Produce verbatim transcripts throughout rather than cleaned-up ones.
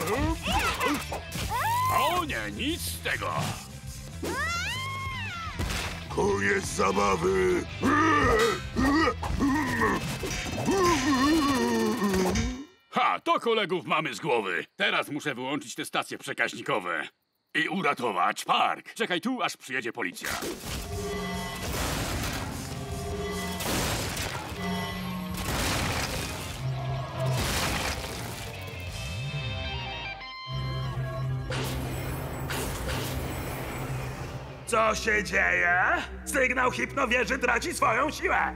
O nie, nic z tego. Koniec zabawy! Ha, to kolegów mamy z głowy. Teraz muszę wyłączyć te stacje przekaźnikowe. I uratować park. Czekaj tu, aż przyjedzie policja. Co się dzieje? Sygnał hipnowieży traci swoją siłę.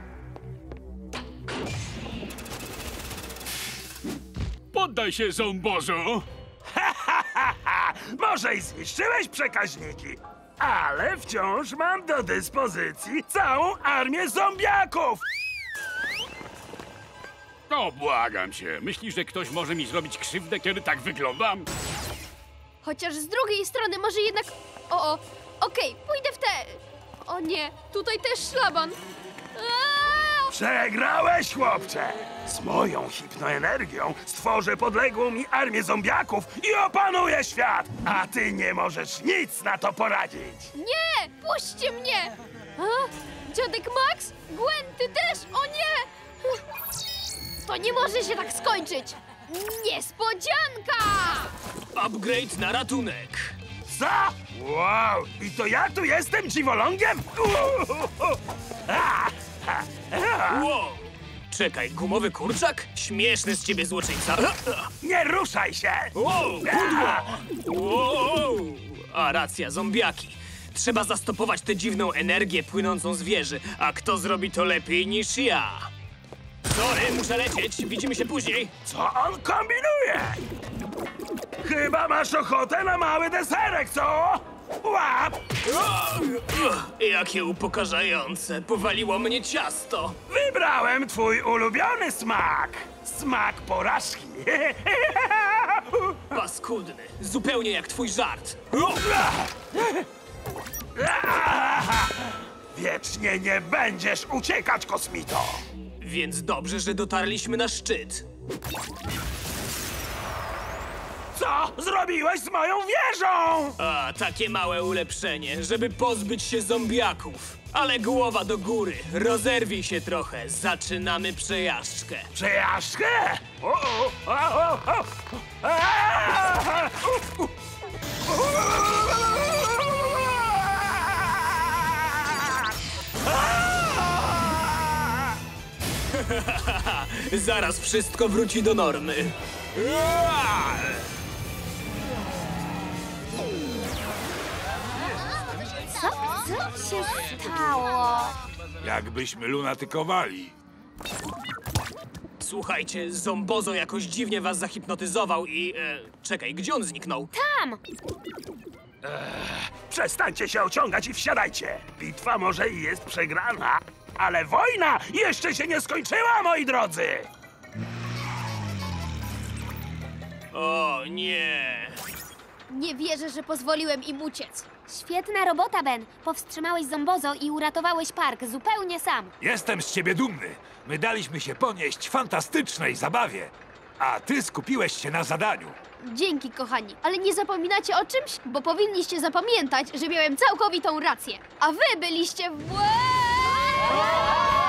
Poddaj się, zombozo. Ha, ha, ha, ha. Może i zniszczyłeś przekaźniki, ale wciąż mam do dyspozycji całą armię zombiaków. No, błagam cię. Myślisz, że ktoś może mi zrobić krzywdę, kiedy tak wyglądam? Chociaż z drugiej strony może jednak... O, o, okej, pójdę w te... O nie, tutaj też szlaban. Aaaa! Przegrałeś, chłopcze! Z moją hipnoenergią stworzę podległą mi armię zombiaków i opanuję świat! A ty nie możesz nic na to poradzić! Nie, puśćcie mnie! A? Dziadek Max? Gwen, ty też? O nie! To nie może się tak skończyć! Niespodzianka! Upgrade na ratunek. Co? Wow! I to ja tu jestem dziwolągiem? Uhuhu. A, a, a. Wow! Czekaj, gumowy kurczak? Śmieszny z ciebie złoczyńca. Nie ruszaj się! Wow, pudło! Wow! A racja, zombiaki. Trzeba zastopować tę dziwną energię płynącą z wieży. A kto zrobi to lepiej niż ja? Sorry, muszę lecieć. Widzimy się później. Co on kombinuje? Chyba masz ochotę na mały deserek, co? Łap! Jakie upokarzające. Powaliło mnie ciasto. Wybrałem twój ulubiony smak. Smak porażki. Paskudny. Zupełnie jak twój żart. Wiecznie nie będziesz uciekać, kosmito. Więc dobrze, że dotarliśmy na szczyt. Co zrobiłeś z moją wieżą? A, takie małe ulepszenie, żeby pozbyć się zombiaków. Ale głowa do góry, rozerwij się trochę, zaczynamy przejażdżkę. Przejażdżkę? O, o, o, o, o. Aaa! U, u. Zaraz wszystko wróci do normy. Co? Co się stało? Jakbyśmy lunatykowali. Słuchajcie, Zombozo jakoś dziwnie was zahipnotyzował i... E, czekaj, gdzie on zniknął? Tam! Przestańcie się ociągać i wsiadajcie. Bitwa może i jest przegrana, ale wojna jeszcze się nie skończyła, moi drodzy. O nie! Nie wierzę, że pozwoliłem im uciec. Świetna robota, Ben. Powstrzymałeś Zombozo i uratowałeś park zupełnie sam. Jestem z ciebie dumny. My daliśmy się ponieść fantastycznej zabawie. A ty skupiłeś się na zadaniu. Dzięki, kochani. Ale nie zapominacie o czymś? Bo powinniście zapamiętać, że miałem całkowitą rację. A wy byliście w błędzie!